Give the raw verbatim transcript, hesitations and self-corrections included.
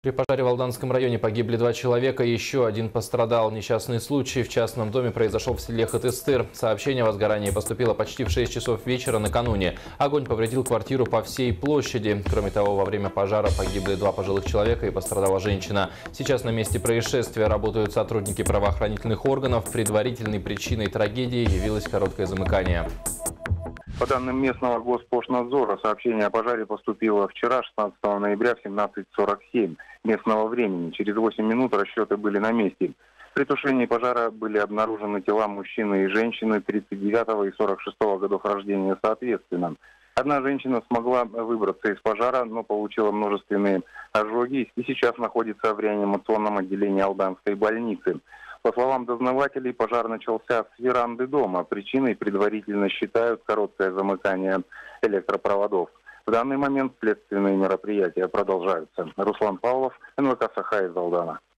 При пожаре в Алданском районе погибли два человека, еще один пострадал. Несчастный случай в частном доме произошел в селе Хатыстыр. Сообщение о возгорании поступило почти в шесть часов вечера накануне. Огонь повредил квартиру по всей площади. Кроме того, во время пожара погибли два пожилых человека и пострадала женщина. Сейчас на месте происшествия работают сотрудники правоохранительных органов. Предварительной причиной трагедии явилось короткое замыкание. По данным местного Госпошнадзора, сообщение о пожаре поступило вчера, шестнадцатого ноября, в семнадцать сорок семь местного времени. Через восемь минут расчеты были на месте. При тушении пожара были обнаружены тела мужчины и женщины тридцать девятого и сорок шестого годов рождения соответственно. Одна женщина смогла выбраться из пожара, но получила множественные ожоги и сейчас находится в реанимационном отделении Алданской больницы. По словам дознавателей, пожар начался с веранды дома. Причиной предварительно считают короткое замыкание электропроводов. В данный момент следственные мероприятия продолжаются. Руслан Павлов, эн вэ ка «Саха» из Алдана.